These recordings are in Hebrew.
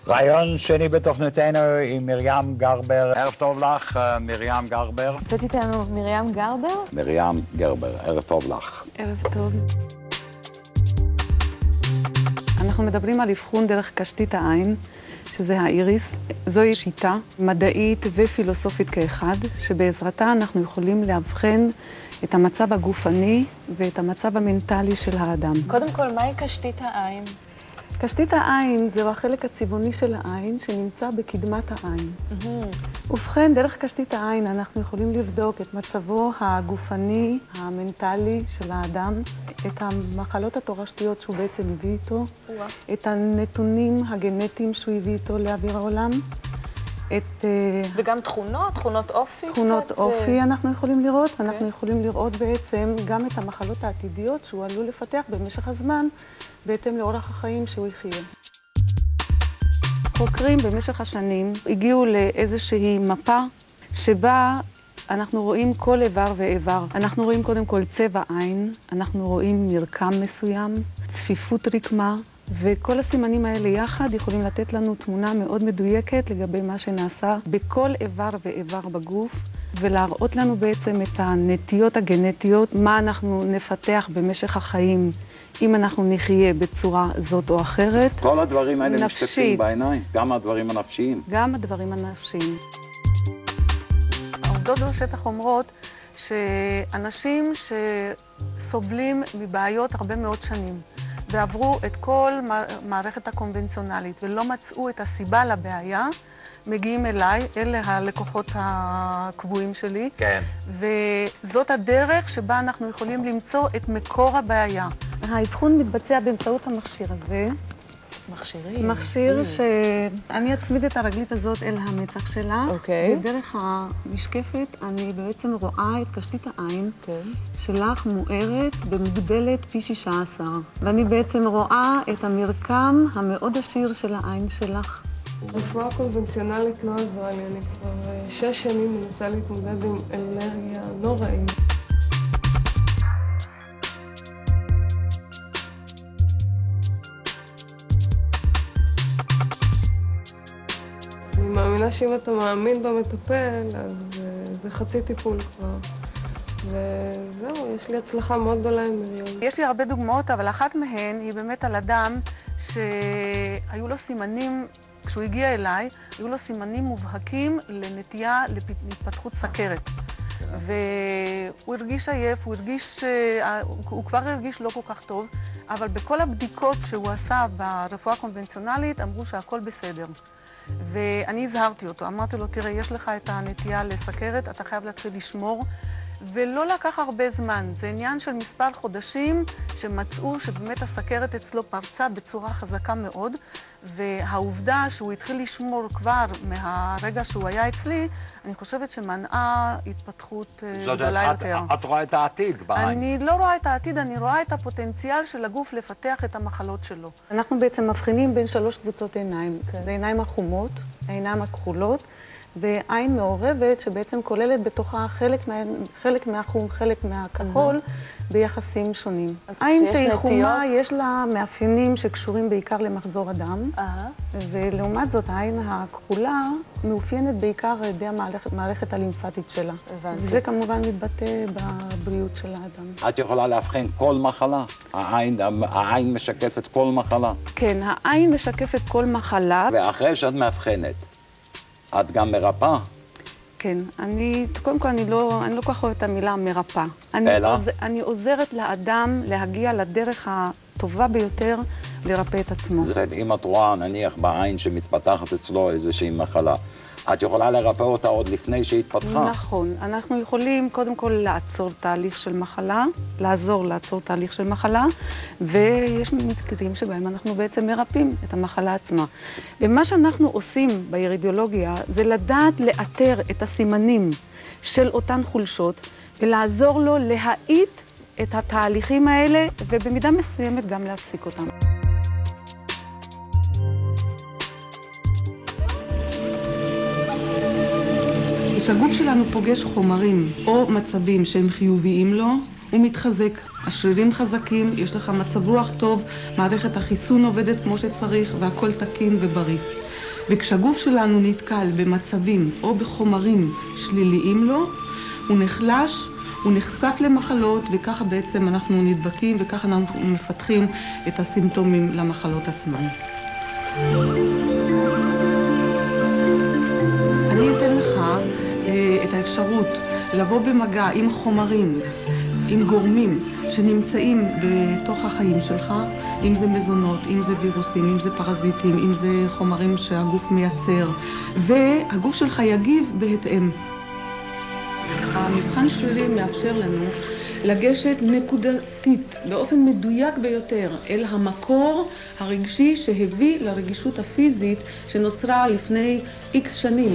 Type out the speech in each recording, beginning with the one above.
רעיון שני בתוכניתנו עם מרים גרבר. ערב טוב לך, מרים גרבר. נמצאת איתנו מרים גרבר? מרים גרבר, ערב טוב לך. ערב טוב. אנחנו מדברים על אבחון דרך קשתית העין, שזה האיריס. זוהי שיטה מדעית ופילוסופית כאחד, שבעזרתה אנחנו יכולים לאבחן את המצב הגופני ואת המצב המנטלי של האדם. קודם כל, מהי קשתית העין? קשתית העין זהו החלק הצבעוני של העין שנמצא בקדמת העין. ובכן, דרך קשתית העין אנחנו יכולים לבדוק את מצבו הגופני, המנטלי של האדם, את המחלות התורשתיות שהוא בעצם הביא איתו, את הנתונים הגנטיים שהוא הביא איתו לאוויר העולם, וגם תכונות אופי? תכונות אופי אנחנו יכולים לראות, אנחנו יכולים לראות בעצם גם את המחלות העתידיות שהוא עלול לפתח במשך הזמן, בהתאם לאורח החיים שהוא יחיה. חוקרים במשך השנים הגיעו לאיזושהי מפה שבה אנחנו רואים כל איבר ואיבר. אנחנו רואים קודם כל צבע עין, אנחנו רואים מרקם מסוים, צפיפות רקמה, וכל הסימנים האלה יחד יכולים לתת לנו תמונה מאוד מדויקת לגבי מה שנעשה בכל איבר ואיבר בגוף, ולהראות לנו בעצם את הנטיות הגנטיות, מה אנחנו נפתח במשך החיים, אם אנחנו נחיה בצורה זאת או אחרת. כל הדברים האלה משתתפים בעיניים, גם הדברים הנפשיים. גם הדברים הנפשיים. העובדות בשטח אומרות שאנשים שסובלים מבעיות הרבה מאוד שנים, ועברו את כל מערכת הקונבנציונלית ולא מצאו את הסיבה לבעיה, מגיעים אליי, אלה הלקוחות הקבועים שלי. כן. וזאת הדרך שבה אנחנו יכולים למצוא את מקור הבעיה. האבחון מתבצע באמצעות המכשיר הזה. מכשיר שאני אצמיד את הרגלית הזאת אל המצח שלה, ודרך המשקפת אני בעצם רואה את קשתית העין שלך מוארת במגדלת פי 16. ואני בעצם רואה את המרקם המאוד עשיר של העין שלך. רפואה קונבנציונלית לא עזרה לי, אני כבר 6 שנים מנסה להתמודד עם אלרגיה נוראית. אני מאמינה שאם אתה מאמין במטפל, אז זה חצי טיפול כבר. וזהו, יש לי הצלחה מאוד גדולה עם מרים. יש לי הרבה דוגמאות, אבל אחת מהן היא באמת על אדם שהיו לו סימנים, כשהוא הגיע אליי, היו לו סימנים מובהקים לנטייה להתפתחות סכרת. והוא הרגיש עייף, הוא כבר הרגיש לא כל כך טוב, אבל בכל הבדיקות שהוא עשה ברפואה הקונבנציונלית אמרו שהכל בסדר. ואני הזהרתי אותו, אמרתי לו, תראה, יש לך את הנטייה לסכרת, אתה חייב להתחיל לשמור, ולא לקח הרבה זמן. זה עניין של מספר חודשים שמצאו שבאמת הסכרת אצלו פרצה בצורה חזקה מאוד, והעובדה שהוא התחיל לשמור כבר מהרגע שהוא היה אצלי, אני חושבת שמנעה התפתחות גדולה יותר. את רואה את העתיד בעין? אני לא רואה את העתיד, אני רואה את הפוטנציאל של הגוף לפתח את המחלות שלו. אנחנו בעצם מבחינים בין 3 קבוצות עיניים. זה העיניים החומות, העיניים הכחולות, ועין מעורבת שבעצם כוללת בתוכה חלק מהחום, חלק מהכחול, ביחסים שונים. עין שהיא חומה, יש לה מאפיינים שקשורים בעיקר למחזור הדם, ולעומת זאת העין הכחולה מאופיינת בעיקר על ידי המערכת הלימפטית שלה. זה כמובן מתבטא בבריאות של האדם. את יכולה להבחן כל מחלה? העין משקפת כל מחלה? כן, העין משקפת כל מחלה. ואחרי שאת מאבחנת, את גם מרפאה? כן, קודם כל אני לא כל כך אוהבת את המילה מרפאה. אני עוזרת לאדם להגיע לדרך הטובה ביותר לרפא את עצמו. אם את רואה נניח בעין שמתפתחת אצלו איזושהי מחלה, את יכולה לרפא אותה עוד לפני שהיא התפתחה? נכון, אנחנו יכולים קודם כל לעצור תהליך של מחלה, לעזור לעצור תהליך של מחלה, ויש מקרים שבהם אנחנו בעצם מרפאים את המחלה עצמה. ומה שאנחנו עושים באירידיולוגיה זה לדעת לאתר את הסימנים של אותן חולשות, ולעזור לו להאיט את התהליכים האלה, ובמידה מסוימת גם להפסיק אותם. כשהגוף שלנו פוגש חומרים או מצבים שהם חיוביים לו, הוא מתחזק. השרירים חזקים, יש לך מצב רוח טוב, מערכת החיסון עובדת כמו שצריך והכל תקין ובריא. וכשהגוף שלנו נתקל במצבים או בחומרים שליליים לו, הוא נחלש, הוא נחשף למחלות, וככה בעצם אנחנו נדבקים, וככה אנחנו מפתחים את הסימפטומים למחלות עצמן. אני אתן לך את האפשרות לבוא במגע עם חומרים, עם גורמים שנמצאים בתוך החיים שלך, אם זה מזונות, אם זה וירוסים, אם זה פרזיטים, אם זה חומרים שהגוף מייצר, והגוף שלך יגיב בהתאם. המבחן שלי מאפשר לנו לגשת נקודתית, באופן מדויק ביותר, אל המקור הרגשי שהביא לרגישות הפיזית שנוצרה לפני X שנים.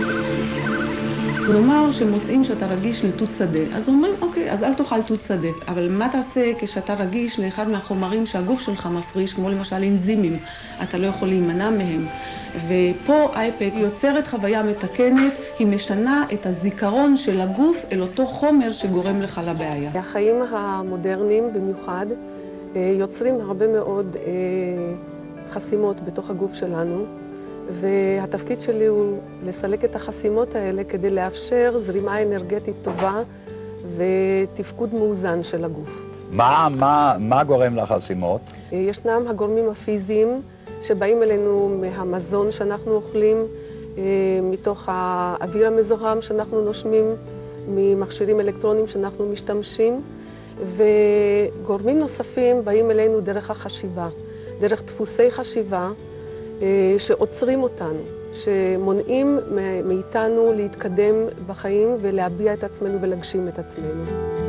כלומר, שמוצאים שאתה רגיש לתות שדה, אז אומרים, אוקיי, אז אל תאכל תות שדה. אבל מה תעשה כשאתה רגיש לאחד מהחומרים שהגוף שלך מפריש, כמו למשל אנזימים, אתה לא יכול להימנע מהם. ופה אייפק יוצרת חוויה מתקנת, היא משנה את הזיכרון של הגוף אל אותו חומר שגורם לך לבעיה. החיים המודרניים במיוחד יוצרים הרבה מאוד חסימות בתוך הגוף שלנו, והתפקיד שלי הוא לסלק את החסימות האלה כדי לאפשר זרימה אנרגטית טובה ותפקוד מאוזן של הגוף. מה גורם לחסימות? ישנם הגורמים הפיזיים שבאים אלינו מהמזון שאנחנו אוכלים, מתוך האוויר המזוהם שאנחנו נושמים, ממכשירים אלקטרוניים שאנחנו משתמשים, וגורמים נוספים באים אלינו דרך החשיבה, דרך דפוסי חשיבה, שעוצרים אותנו, שמונעים מאיתנו להתקדם בחיים ולהביע את עצמנו ולהגשים את עצמנו.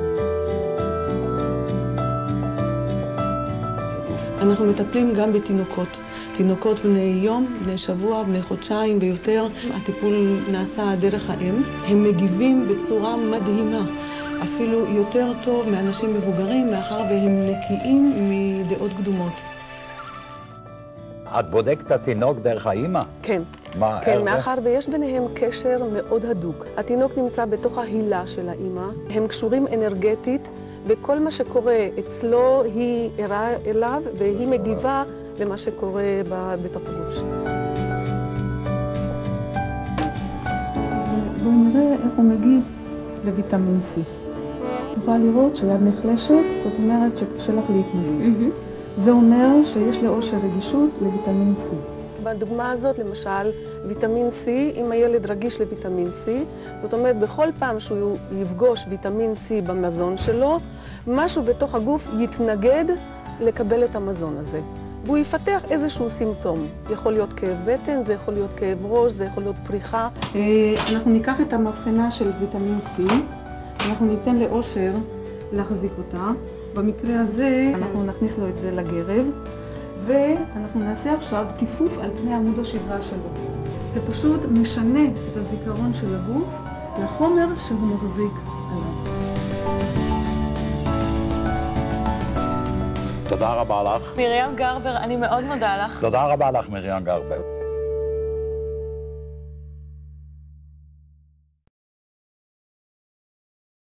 אנחנו מטפלים גם בתינוקות. תינוקות בני יום, בני שבוע, בני חודשיים ויותר. הטיפול נעשה דרך האם. הם מגיבים בצורה מדהימה, אפילו יותר טוב מאנשים מבוגרים, מאחר והם נקיים מדעות קדומות. את בודקת את התינוק דרך האמא? כן. מה, כן, מאחר ויש ביניהם קשר מאוד הדוק. התינוק נמצא בתוך ההילה של האמא, הם קשורים אנרגטית, וכל מה שקורה אצלו היא ערה אליו, והיא מגיבה למה שקורה בתוך הגוף שלו. בואו נראה איך הוא מגיב לויטמין C. תוכל לראות שיד נחלשת, זאת אומרת שקשה לך להתנגד. זה אומר שיש לאושר רגישות לויטמין C. בדוגמה הזאת, למשל, ויטמין C, אם הילד רגיש לויטמין C, זאת אומרת, בכל פעם שהוא יפגוש ויטמין C במזון שלו, משהו בתוך הגוף יתנגד לקבל את המזון הזה. והוא יפתח איזשהו סימפטום. יכול להיות כאב בטן, זה יכול להיות כאב ראש, זה יכול להיות פריחה. אנחנו ניקח את המבחנה של ויטמין C, אנחנו ניתן לאושר להחזיק אותה. במקרה הזה אנחנו נכניס לו את זה לגרב, ואנחנו נעשה עכשיו טיפוף על פני עמוד השדרה שלו. זה פשוט משנה את הזיכרון של הגוף לחומר שהוא מחזיק עליו. תודה רבה לך. מרים גרבר, אני מאוד מודה לך. תודה רבה לך, מרים גרבר.